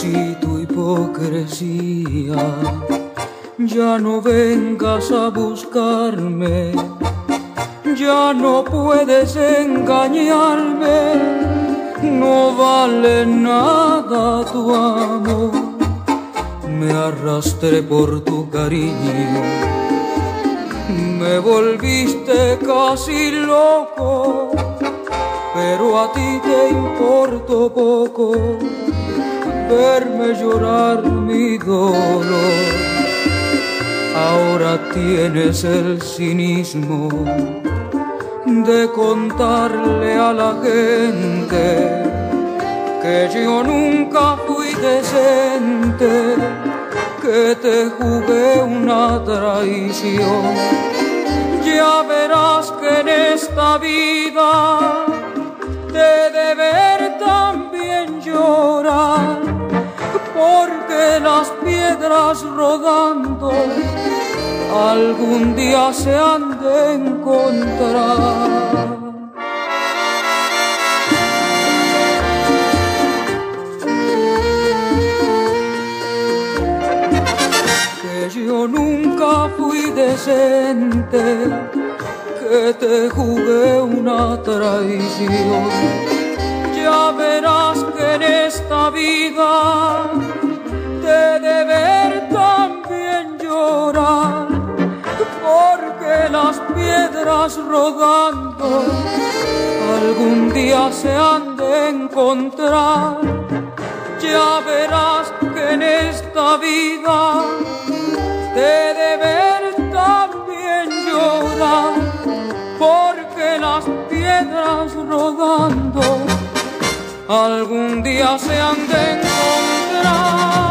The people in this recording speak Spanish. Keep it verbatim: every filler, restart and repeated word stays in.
conocí tu hipocresía. Ya no vengas a buscarme, ya no puedes engañarme, no vale nada tu amor. Me arrastré por tu cariño, me volviste casi loco, pero a ti te importó poco verme llorar mi dolor. Ahora tienes el cinismo de contarle a la gente que yo nunca fui decente, que te jugué una traición. Ya verás que en esta vida te de ver también llorar, porque las piedras rodando algún día se han de encontrar. Que yo nunca fui decente, que te jugué una traición. Ya verás que en esta vida te de ver también llorar, porque las piedras rodando algún día se han de encontrar. Ya verás que en esta vida te de ver también llorar, porque las piedras rodando algún día se han de encontrar.